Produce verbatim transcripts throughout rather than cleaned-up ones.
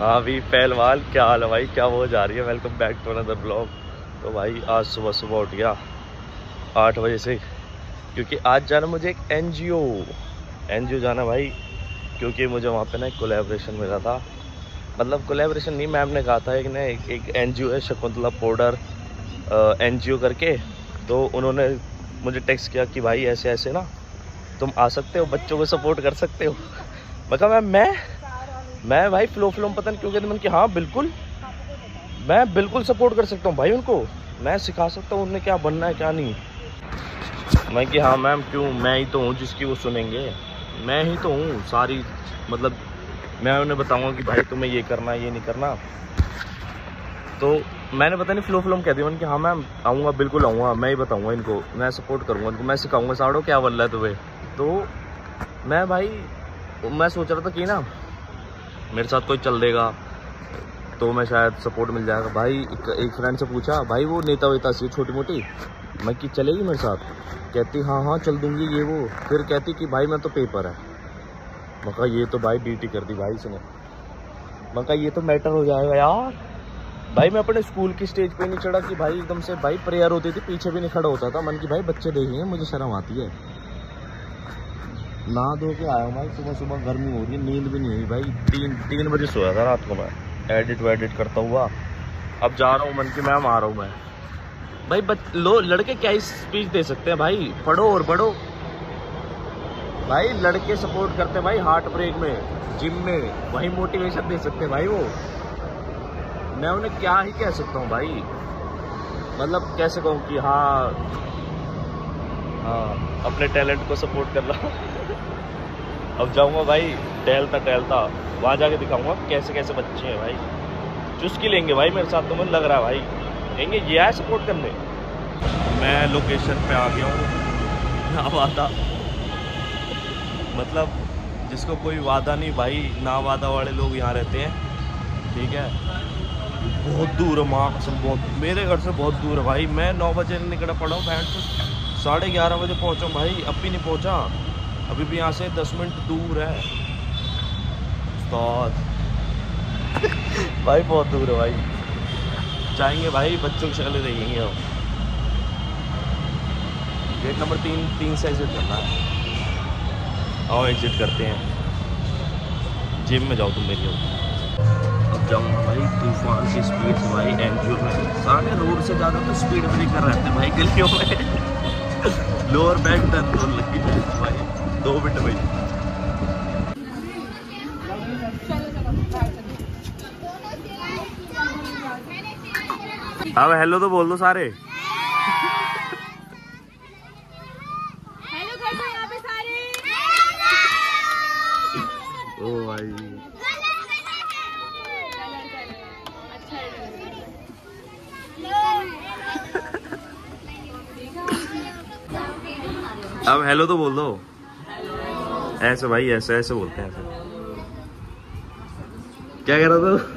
हाँ भी पहलवान, क्या हाल है भाई, क्या वो जा रही है। Welcome back to another blog. तो भाई आज सुबह सुबह उठ गया आठ बजे से, क्योंकि आज जाना मुझे एक एनजीओ एनजीओ जाना भाई, क्योंकि मुझे वहाँ पे ना एक कोलैबोरेशन मिला था। मतलब कोलैबोरेशन नहीं, मैम ने कहा था एक ना एक, एक एनजीओ है शकुंतला पाउडर एनजीओ करके। तो उन्होंने मुझे टेक्स्ट किया कि भाई ऐसे ऐसे ना तुम आ सकते हो, बच्चों को सपोर्ट कर सकते हो। मैं कहा मैम मैं मैं भाई फ्लो फ्लो में पता नहीं क्यों कहते मैंने कि हाँ बिल्कुल, मैं बिल्कुल सपोर्ट कर सकता हूँ भाई उनको, मैं सिखा सकता हूँ उन्हें क्या बनना है क्या नहीं। मैं कि हाँ मैम क्यों, मैं ही तो हूँ जिसकी वो सुनेंगे, मैं ही तो हूँ सारी, मतलब मैं उन्हें बताऊँगा कि भाई तुम्हें ये करना है ये नहीं करना। तो मैंने पता नहीं फ्लो फ्लो में कह दिया मैंने कि हाँ मैम आऊँगा, बिल्कुल आऊँगा, मैं ही बताऊँगा इनको, मैं सपोर्ट करूँगा इनको, मैं सिखाऊँगा साड़ो क्या बन रहा है तुम्हें। तो मैं भाई मैं सोच रहा था कि ना मेरे साथ कोई चल देगा तो मैं शायद सपोर्ट मिल जाएगा। भाई एक, एक फ्रेंड से पूछा भाई वो नेता वेता सी छोटी मोटी, मैं कि चलेगी मेरे साथ, कहती हाँ हाँ चल दूंगी ये वो। फिर कहती कि भाई मैं तो पेपर है। मैं कहा ये तो भाई ड्यूटी कर दी भाई इसने। मैं कहा ये तो मैटर हो जाएगा यार। भाई मैं अपने स्कूल की स्टेज पे नहीं चढ़ा कि भाई एकदम से भाई प्रेयर होती थी पीछे भी नहीं खड़ा होता था, मन की भाई बच्चे देखेंगे मुझे शर्म आती है। नहा धो के आया हूँ भाई, सुबह सुबह गर्मी हो रही है, नींद भी नहीं हुई भाई, तीन तीन बजे सोया था रात को मैं एडिट वेडिट करता हुआ। अब जा रहा हूँ मन की मैम आ रहा हूँ मैं। भाई बच लो लड़के क्या ही स्पीच दे सकते हैं भाई, पढ़ो और बढ़ो भाई। लड़के सपोर्ट करते हैं भाई हार्ट ब्रेक में, जिम में, वही मोटिवेशन दे सकते हैं भाई वो। मैं उन्हें क्या ही कह सकता हूँ भाई, मतलब कैसे कहूँ कि हाँ हाँ अपने टैलेंट को सपोर्ट कर रहा हूँ। अब जाऊँगा भाई टहलता टहलता वहाँ जाके दिखाऊंगा कैसे कैसे बच्चे हैं भाई, चुस्की लेंगे भाई मेरे साथ। तो मुझे लग रहा है भाई कहेंगे ये है सपोर्ट करने। मैं लोकेशन पे आ गया हूँ, ना वादा, मतलब जिसको कोई वादा नहीं भाई, ना वादा वाले लोग यहाँ रहते हैं, ठीक है। बहुत दूर है माँ कसम, बहुत मेरे घर से बहुत दूर है भाई। मैं नौ बजे निकला पड़ा हूँ बैंड से, साढ़े ग्यारह बजे पहुँचा हूँ भाई, अब भी नहीं पहुँचा, अभी भी यहाँ से दस मिनट दूर है भाई, बहुत दूर है भाई। जाएंगे भाई बच्चों की शक्लें देखेंगे हम। गेट नंबर तीन तीन से एग्जिट करना है, आओ एग्जिट करते हैं। जिम में जाओ तुम मेरी हो। अब जाऊँगा भाई तूफान की स्पीड से भाई एनजीओ में, सारे रोड से ज़्यादा तो स्पीड ब्रेकर रहते हैं भाई गलियों में। लोअर बैक डन तो लगी भाई, दो मिनट भाई। अब हेलो तो बोल दो सारे। हेलो कर दो यहाँ पे सारे। ओ भाई अब हेलो तो बोल दो, ऐसे भाई ऐसे ऐसे बोलते हैं ऐसे। क्या कह रहा था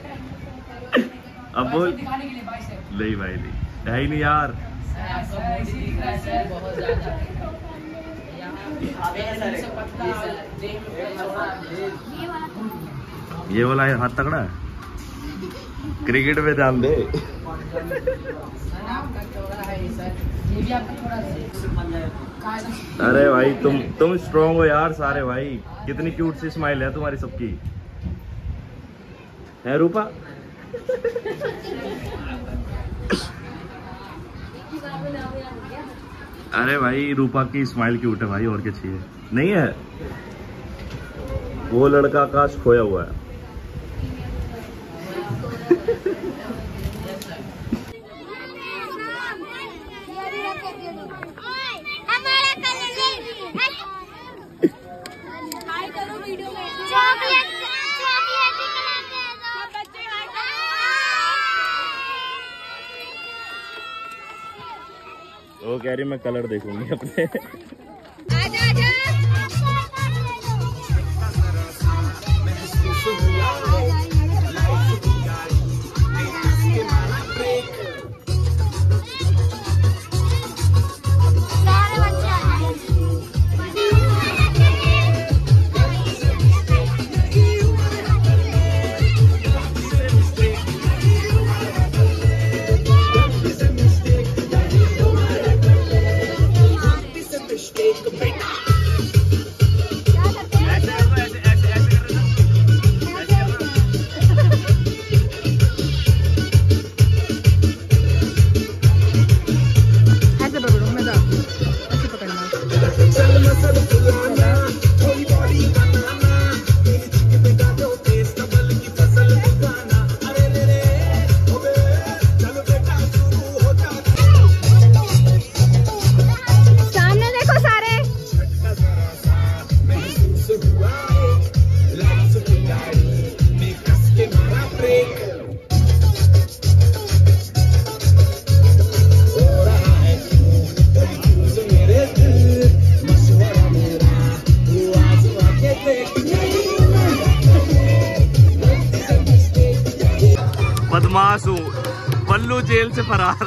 अब बोल। नहीं भाई नहीं है ही नहीं यार। ये वाला हाथ तगड़ा है, क्रिकेट में ध्यान दे। अरे भाई तुम तुम स्ट्रॉन्ग हो यार सारे भाई, कितनी क्यूट सी स्माइल है तुम्हारी सबकी, है रूपा। अरे भाई रूपा की स्माइल क्यूट है भाई, और क्या चाहिए। नहीं है वो लड़का आकाश खोया हुआ है। वो कह रही मैं कलर देखूंगी अपने। आजा आजा। बदमाश हूँ, बल्लू जेल से फरार।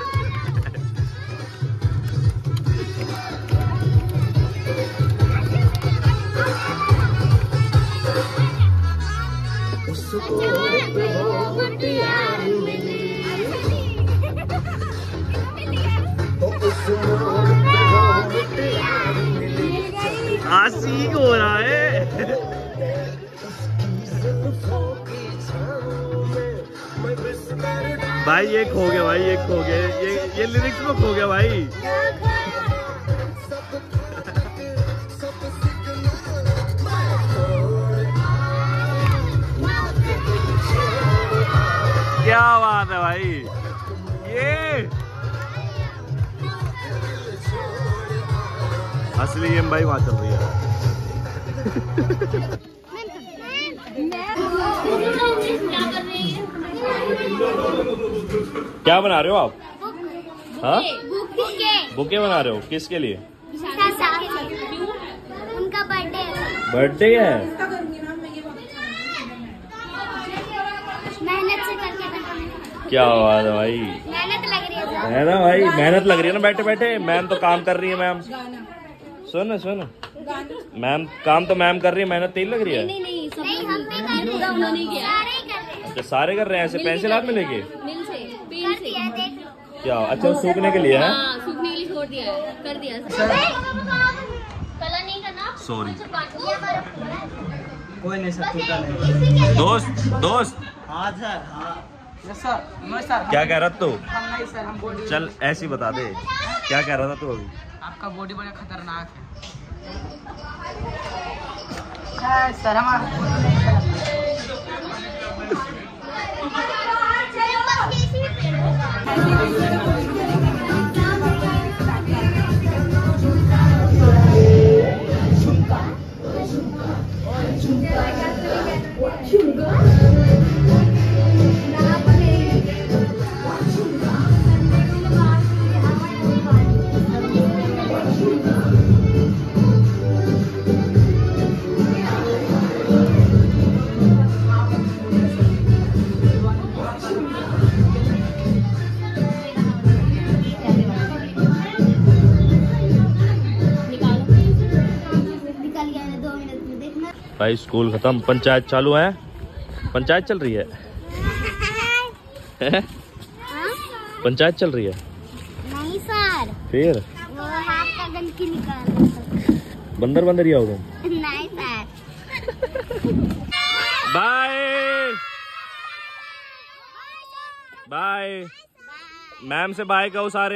आसी हो रहा है। भाई ये खो गया, भाई ये खो गया, ये ये लिरिक्स में खो गया भाई। क्या बात है भाई, ये असली गेम भाई वहां चल रही है। क्या बना रहे हो आप? हाँ, बुके बना रहे हो, किसके लिए? उनका बर्थडे है। बर्थडे है, मेहनत से करके बनाना। क्या बात है भाई, मेहनत लग रही है है ना भाई, मेहनत लग रही है ना बैठे बैठे। मैम तो काम कर रही है, मैम सुन सुन, मैम काम तो मैम कर रही है, मेहनत तेल लग रही है। नहीं नहीं, सब नहीं, हम भी कर रहे हैं, उन्होंने किया, सारे ही कर रहे हैं। तो सारे कर रहे हैं ऐसे पेंसिल हाथ में लेके, मिल से पेन से देख लो। क्या अच्छा सूखने के लिए है? हाँ, सूखने के लिए छोड़ दिया है, कर दिया कलर नहीं करना। सॉरी कोई नहीं सर, टूटा नहीं। दोस्त दोस्त हाँ सर, हाँ सर, नहीं सर। क्या कह रहा तू? हम नहीं सर, हम बॉडी। चल ऐसी बता दे, क्या कह रहा था तू अभी? आपका बॉडी बड़ा खतरनाक है सर। हमारा भाई स्कूल खत्म, पंचायत चालू है, पंचायत चल रही है। पंचायत चल रही है? नहीं सर, फिर वो हाथ का गंदगी निकाल। बंदर बंदर ही हो तुम? नहीं सर। बाय बाय, मैम से बाय कहो सारे।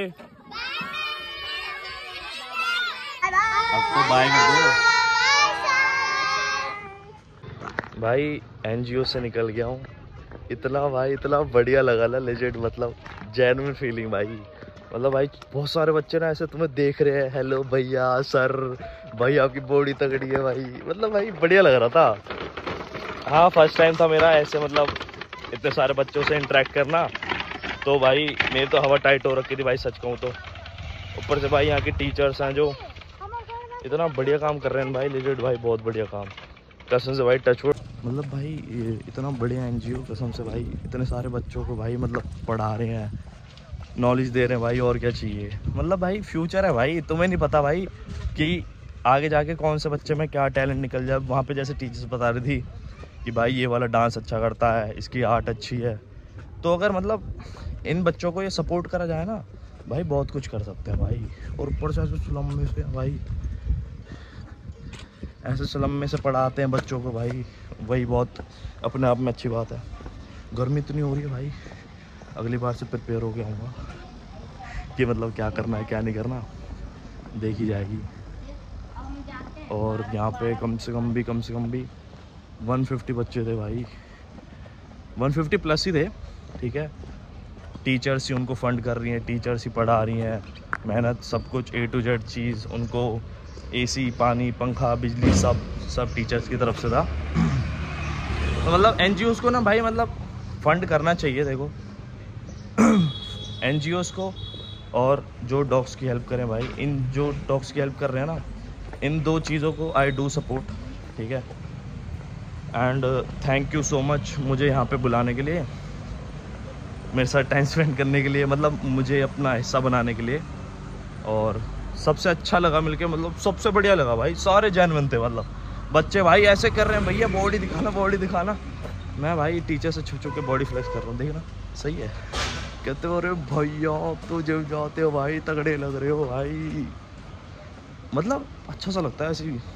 आपको बाय कर दो भाई। एनजीओ से निकल गया हूँ, इतना भाई इतना बढ़िया लगा ना, लेजेंड, मतलब जेन्युइन फीलिंग भाई। मतलब भाई बहुत सारे बच्चे ना ऐसे तुम्हें देख रहे हैं, हेलो भैया, सर, भाई आपकी बॉडी तगड़ी है भाई, मतलब भाई बढ़िया लग रहा था। हाँ फर्स्ट टाइम था मेरा ऐसे, मतलब इतने सारे बच्चों से इंटरेक्ट करना, तो भाई मेरी तो हवा टाइट हो रखी थी भाई, सच कहूँ तो। ऊपर से भाई यहाँ के टीचर्स हैं जो इतना बढ़िया काम कर रहे हैं भाई, लेजेंड भाई, बहुत बढ़िया काम, कसम से भाई, टचवुड। मतलब भाई ये इतना बढ़िया एनजीओ, कसम से भाई, इतने सारे बच्चों को भाई मतलब पढ़ा रहे हैं, नॉलेज दे रहे हैं भाई, और क्या चाहिए। मतलब भाई फ्यूचर है भाई, तुम्हें नहीं पता भाई कि आगे जाके कौन से बच्चे में क्या टैलेंट निकल जाए। वहाँ पे जैसे टीचर्स बता रही थी कि भाई ये वाला डांस अच्छा करता है, इसकी आर्ट अच्छी है, तो अगर मतलब इन बच्चों को ये सपोर्ट करा जाए ना भाई, बहुत कुछ कर सकते हैं भाई। और ऊपर से ऐसे स्लम में से भाई, ऐसे स्लम में से पढ़ाते हैं बच्चों को भाई, वही बहुत अपने आप में अच्छी बात है। गर्मी इतनी हो रही है भाई, अगली बार से प्रिपेयर हो गया हूँ कि मतलब क्या करना है क्या नहीं करना, देखी जाएगी। और यहाँ पे कम से कम भी कम से कम भी एक सौ पचास बच्चे थे भाई, एक सौ पचास प्लस ही थे, ठीक है। टीचर्स ही उनको फंड कर रही हैं, टीचर्स ही पढ़ा रही हैं, मेहनत सब कुछ ए टू जेड चीज़, उनको एसी, पानी, पंखा, बिजली, सब सब टीचर्स की तरफ से था। तो मतलब एनजीओज़ को ना भाई मतलब फंड करना चाहिए, देखो एनजीओज़ को, और जो डॉग्स की हेल्प करें भाई, इन जो डॉग्स की हेल्प कर रहे हैं ना, इन दो चीज़ों को आई डू सपोर्ट, ठीक है। And thank you so much मुझे यहाँ पे बुलाने के लिए। मेरे साथ टाइम स्पेंड करने के लिए, मतलब मुझे अपना हिस्सा बनाने के लिए। और सबसे अच्छा लगा मिलके, मतलब सबसे बढ़िया लगा भाई, सारे जेन्युइन थे। मतलब बच्चे भाई ऐसे कर रहे हैं, भैया बॉडी दिखाना बॉडी दिखाना। मैं भाई टीचर से छुप छुप के बॉडी फ्लेक्स कर रहा हूँ, देखना सही है। कहते हो अरे भैया आप तो जिम जाते हो भाई, तगड़े लग रहे हो भाई। मतलब अच्छा सा लगता है ऐसे ही।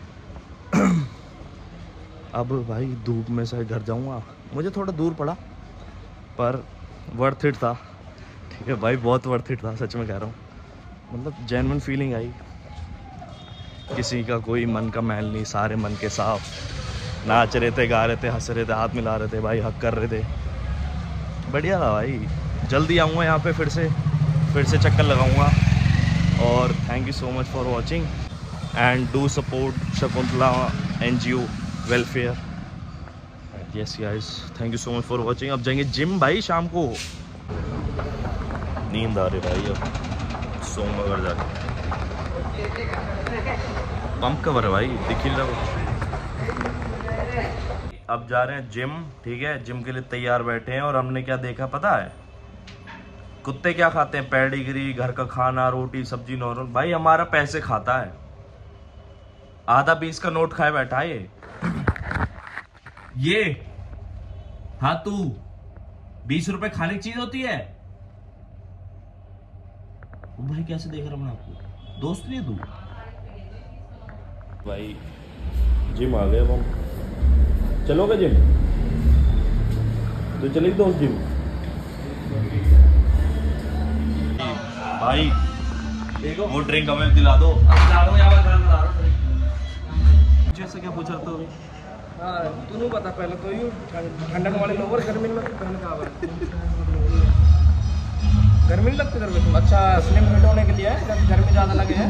अब भाई धूप में से घर जाऊंगा, मुझे थोड़ा दूर पड़ा पर वर्थ इट था। ठीक है भाई, बहुत वर्थ इट था, सच में कह रहा हूँ। मतलब जेन्युइन फीलिंग आई, किसी का कोई मन का मैल नहीं, सारे मन के साफ। नाच रहे थे, गा रहे थे, हंस रहे थे, हाथ मिला रहे थे भाई, हक कर रहे थे। बढ़िया था भाई। जल्दी आऊँगा यहाँ पे, फिर से फिर से चक्कर लगाऊँगा। और thank you so much for watching and do support Shakuntala N G O welfare. Yes guys, thank you so much for watching. अब जाएंगे जिम भाई शाम को। नींद आ रही भाई, अब सोऊंगा घर जाके। पंप कवर है भाई, दिख ही रहा कुछ। अब जा रहे हैं जिम, ठीक है। जिम के लिए तैयार बैठे हैं और हमने क्या देखा पता है? कुत्ते क्या खाते हैं? पेडिग्री, घर का खाना, रोटी सब्जी नॉर्मल। भाई हमारा पैसे खाता है, आधा बीस का नोट खाए बैठा है ये। ये हाँ, तू बीस रुपए खाने की चीज होती है। ओ भाई कैसे देख रहा हूं आपको, दोस्त नहीं है तू? भाई जिम आ गए अब हम। चलोगे जिम? तो चलेगी दोस्त जिम। भाई देखो वो ड्रिंक हमें दिला दो। जैसे क्या पूछा तो अभी तू नहीं पता, पहले तो यू ठंडक वाले लोग गर्मी में पहन का आवा गर्मी नहीं लगती गर्मी। अच्छा स्लिम फिट होने के लिए है, जब गर्मी ज़्यादा लगे हैं।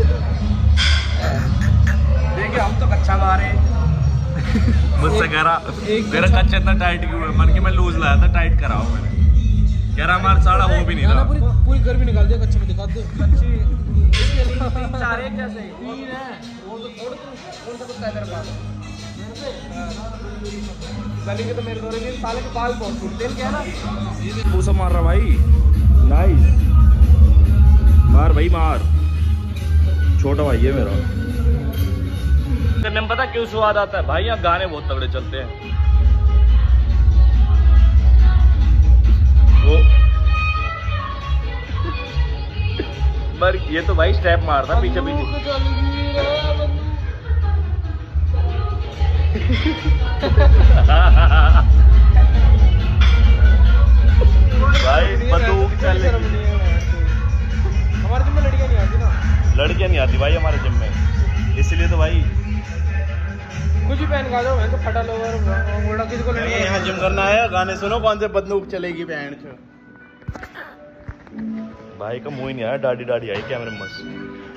देखिए हम तो कच्चा मारे। मुझसे कह रहा मेरा कच्चा इतना टाइट क्यों है? मन की मैं लूज लाया था, टाइट कराओ मैंने। कह रहा हमारा साड़ा हो भी नहीं रहा। पूरी पूरी गर्मी निकाल दिया कच्चे में, दिखा दे कच्ची। इसके लिए तीन चार एक जैसे तीन है वो तो छोड़। तू कौन सा कुत्ता है तेरे पास? गली के तो मेरे दौरे के साले के बाल बहुत टूटते हैं, क्या ना पूसा मार रहा भाई। नाइस, मार भाई मार। छोटा भाई है मेरा। करने में पता क्यों स्वाद आता है भाई? यहाँ गाने बहुत तगड़े चलते हैं। वो पर ये तो भाई स्टेप मारता पीछे पीछे। भाई बंदूक चल रही। हमारे जिम में लड़कियां नहीं आती ना। लड़कियां नहीं आती भाई हमारे जिम में, इसलिए तो भाई कुछ भी पहन का जाओ, तो फटा लोवर मोड़ा किसी को लड़कियां। यहाँ जिम करना है, गाने सुनो कौन से बंदूक चलेगी बहन से। भाई का मुंह ही नहीं आया, डाडी डाडी आई कैमरे में मस्त।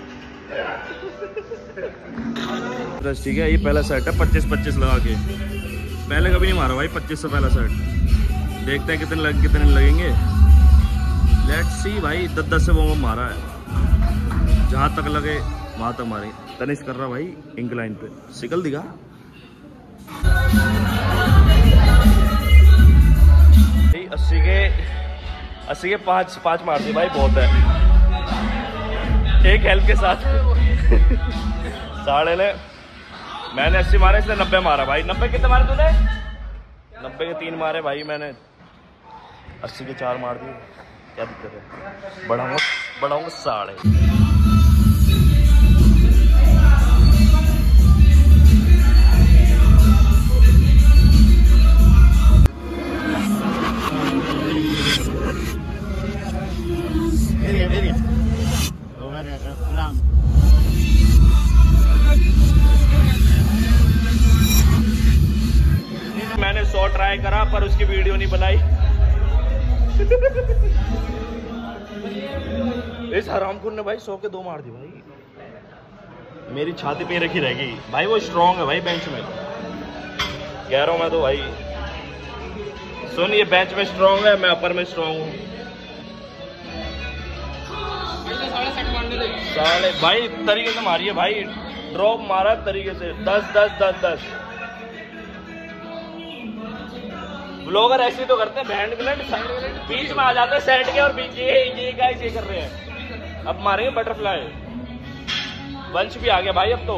ठीक है, ये पहला सेट है पच्चीस पच्चीस लगा के। पहले कभी नहीं मारा भाई पच्चीस से पहला सेट। देखते हैं कितने लग कितने लगेंगे। लेट्स सी भाई, दस दस से वो मारा है, जहाँ तक लगे वहाँ तक मारे। तनिष्क कर रहा भाई इंक्लाइन पे, सिकल दिखा। अस्सी के अस्सी के पाँच पाँच मार दिए भाई, बहुत है। एक हेल्प के साथ साढ़े ने मैंने अस्सी मारे, इसने नब्बे मारा भाई। नब्बे कितने मारे तूने? नब्बे के तीन मारे भाई मैंने, अस्सी के चार मार दिए। क्या दिक्कत है? बढ़ाऊंगा बढ़ाऊंगा साढ़े। मैंने सौ ट्राई करा पर उसकी वीडियो नहीं बनाई। इस हरामखोर ने भाई सौ के दो मार दी भाई। मेरी छाती पे रखी रहेगी भाई, वो स्ट्रांग है भाई बेंच में, कह रहा हूँ मैं तो भाई। सुन, ये बेंच में स्ट्रांग है, मैं अपर में स्ट्रांग हूँ। साले भाई तरीके से मारिए भाई, ड्रॉप मारा तरीके से। दस दस दस दस ब्लॉगर ऐसे तो करते हैं, बैंड ग्लैंड बीच में आ जाते हैं सेट के और बीच ये ये गाइस ये कर रहे हैं। अब मारेंगे बटरफ्लाई। वंश भी आ गया भाई, अब तो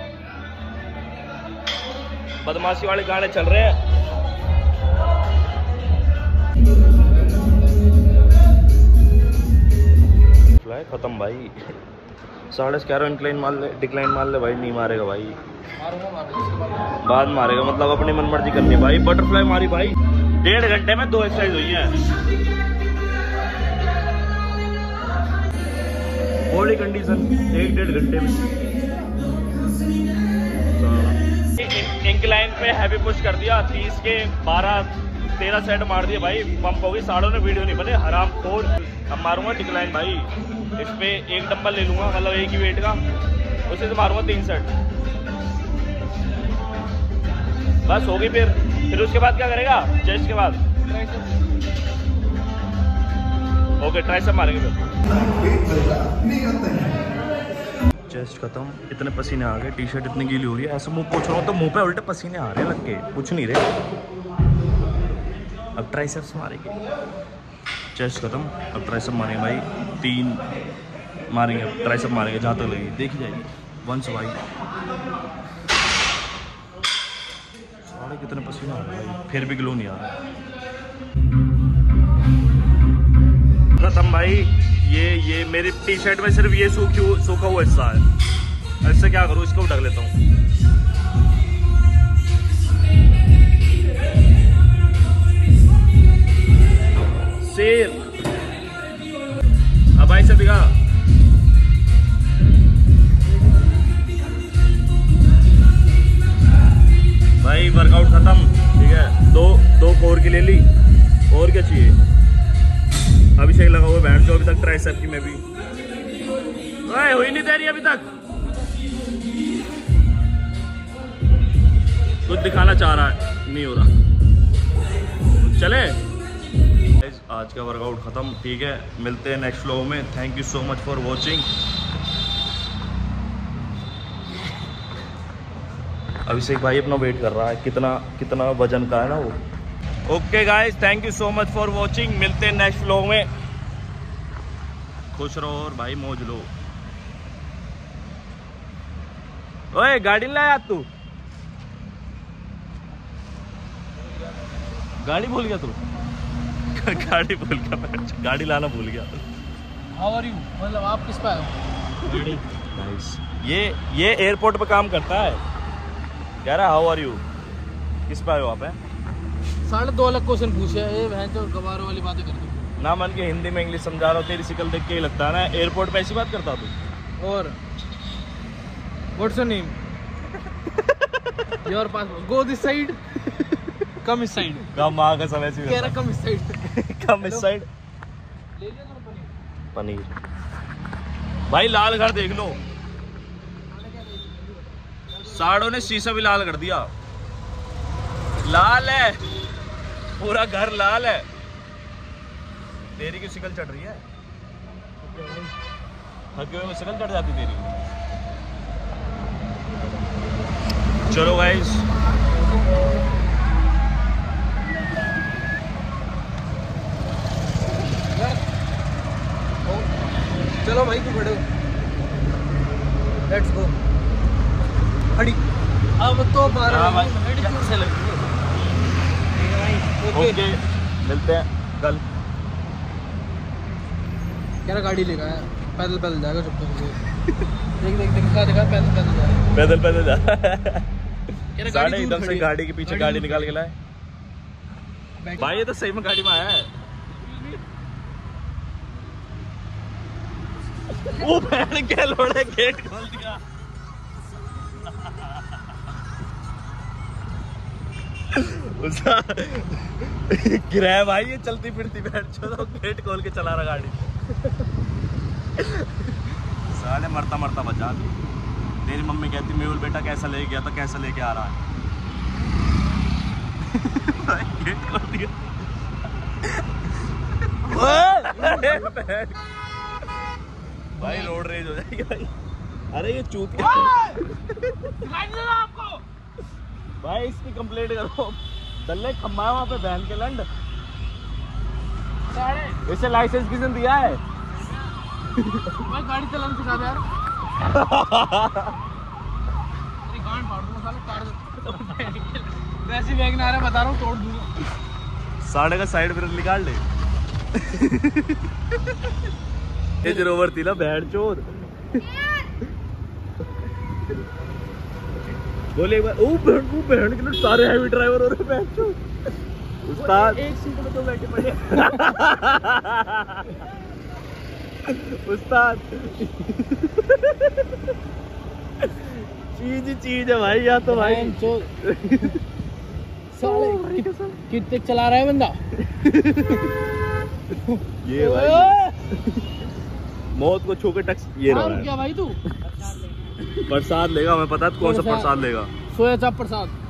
बदमाशी वाले गाने चल रहे हैं। फ्लाई खत्म भाई, साढ़े ग्यारह इंक्लाइन मार ले, डिक्लाइन मार ले भाई, नहीं मारेगा भाई, बाद मारेगा, मतलब अपनी मन मर्जी करनी भाई। बटरफ्लाई मारी भाई, डेढ़ घंटे में दो एक्सरसाइज हुई है। बॉडी कंडीशन एक डेढ़ घंटे में। इंक्लाइन पे हैवी पुश कर दिया, तीस के बारह तेरह सेट मार दिए भाई, पंप हो गई। साड़ों ने वीडियो नहीं बने, हराम खोर। अब मारूंगा डिक्लाइन भाई, इस पे एक डंबल ले लूंगा, मतलब एक ही वेट का, उसे से मारूंगा तीन सेट, बस होगी। फिर फिर उसके बाद क्या करेगा? चेस्ट के बाद ओके ट्राइसेप मारेंगे फिर। चेस्ट खत्म, इतने पसीने आ गए, टी शर्ट इतनी गीली हो रही है, ऐसा मुंह पोछ रहा हूँ तो मुंह पे उल्टे पसीने आ रहे हैं लग के, कुछ नहीं रहे। अब ट्राइसेप्स मारेंगे, चेस्ट खत्म, अब ट्राइसेप मारेंगे भाई, तीन मारेंगे, अब ट्राइसेप मारेंगे जहाँ तक लगी, देखी जाएगी। वंस भाई साढ़े कितने पसीने आ रहे भाई, फिर भी ग्लो नहीं आ रहा। खत्म भाई, ये ये मेरी टी शर्ट में सिर्फ ये सूखी सूखा हुआ हिस्सा है, इससे क्या करूँ, इसको ढक लेता हूँ। शेर अब भाई से दिखा भाई, वर्कआउट खत्म, ठीक है, दो दो कोर की ले ली, और क्या चाहिए। अभिषेक लगा हुआ बैंड जो अभी तक ट्राइसेप की में भी ओए हुई नहीं दे रही अभी तक, कुछ दिखाना चाह रहा है, नहीं हो रहा। चले, आज का वर्कआउट खत्म, ठीक है, मिलते हैं नेक्स्ट व्लॉग में। Thank you so much for watching. Abhishek भाई अपना वेट कर रहा है, कितना कितना वजन का है ना वो। Okay guys, thank you so much for watching, मिलते हैं नेक्स्ट व्लॉग में। खुश रहो और भाई मौज लो। ओए गाड़ी लाया तू, गाड़ी भूल गया तू गाड़ी भूल गया, गाड़ी लाना भूल गया। हाउ आर यू, मतलब आप किस पे आए हो? नाइस, ये ये एयरपोर्ट पे काम करता है, कह रहा हाउ आर यू, किस पे आए हो आप? है साढ़े दो लाख क्वेश्चन पूछे, ये बहन तो गवारों वाली बातें करती ना, मन के हिंदी में इंग्लिश समझा रहा हूँ, तेरी शिकल देख के ही लगता है ना एयरपोर्ट पे ऐसी बात करता तू। और what's your name, your passport, go this side, come इस साइड, कम आ का समय से कह रहा कम इस साइड, कम इस साइड। पनीर भाई, लाल घर देख लो, साड़ों ने शीशा भी लाल कर दिया, लाल है पूरा घर, लाल है। तेरी की शिकल चढ़ रही है, थके हुए में शिकल चढ़ जाती तेरी। चलो गाइस, चलो भाई तू बड़े हो, लेट्स गो। हड़ी अब तो बारह से लगी। ओके, मिलते हैं कल। कह रहा गाड़ी लेगा, पैदल पैदल जाएगा जब तक देख देख दिखा दिखा पैदल पैदल जाएगा, पैदल पैदल जा। साढ़े एकदम से गाड़ी के पीछे गाड़ी निकाल के लाए भाई, ये तो सही में गाड़ी में आया है। वो बहन के लोड़े गेट खोल दिया उसका गिरा है भाई, ये चलती फिरती बैठ चलो, गेट खोल के चला रहा गाड़ी। साले मरता मरता बचा दी। मेरी मम्मी कहती मेहुल बेटा कैसा ले गया था, कैसा लेके आ रहा है गेट खोल दिया। भाई रोड रेज हो जाएगी भाई। अरे ये चूत आपको भाई, इसकी कंप्लेंट करो। दल्ले खम्बा है वहाँ पे बहन के लंड। साढ़े इसे लाइसेंस किसने दिया है? मैं गाड़ी चलाना सिखा दे यार। तेरी गांड फाड़ दूंगा साले, काट दे। वैसे बैग ना आ रहा बता रहा हूँ, तोड़ दूंगा। साढ़े का साइड मिरर निकाल ले। रेंज रोवर थी ना बहन चोद। बोले एक बार ओ बहन को बहन के लोग सारे हैवी ड्राइवर हो रहे बहन चोद। उस्ताद एक सीट में तो बैठे पड़े। उस्ताद चीज ही चीज है भाई यहाँ तो भाई। साले कितने चला रहा है बंदा। ये भाई मौत को छू के टक्स ये रहा है। क्या भाई तू प्रसाद लेगा, हमें पता है कौन सा प्रसाद लेगा। सोया चाप प्रसाद।